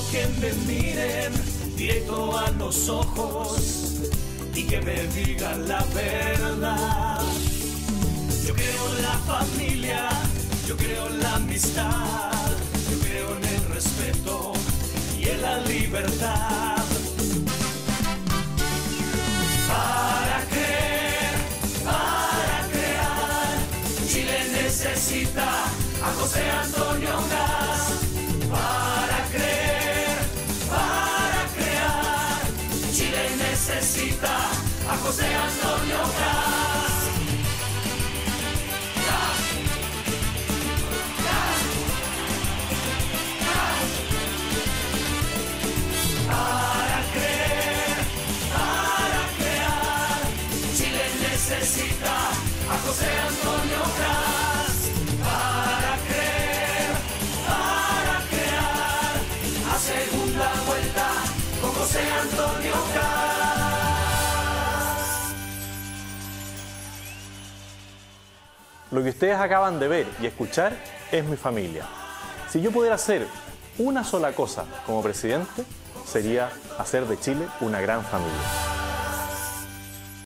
que me miren directo a los ojos y que me digan la verdad. Yo creo en la familia, yo creo en la amistad, yo creo en el respeto y en la libertad. Para creer, para crear, Chile necesita a José Antonio Gas. Para creer, para crear, Chile necesita a José Antonio Gas. Para creer, para crear, Chile necesita a José Antonio Gas. Para creer, para crear, a segunda vuelta con José Antonio Gas. Lo que ustedes acaban de ver y escuchar es mi familia. Si yo pudiera hacer una sola cosa como presidente, sería hacer de Chile una gran familia.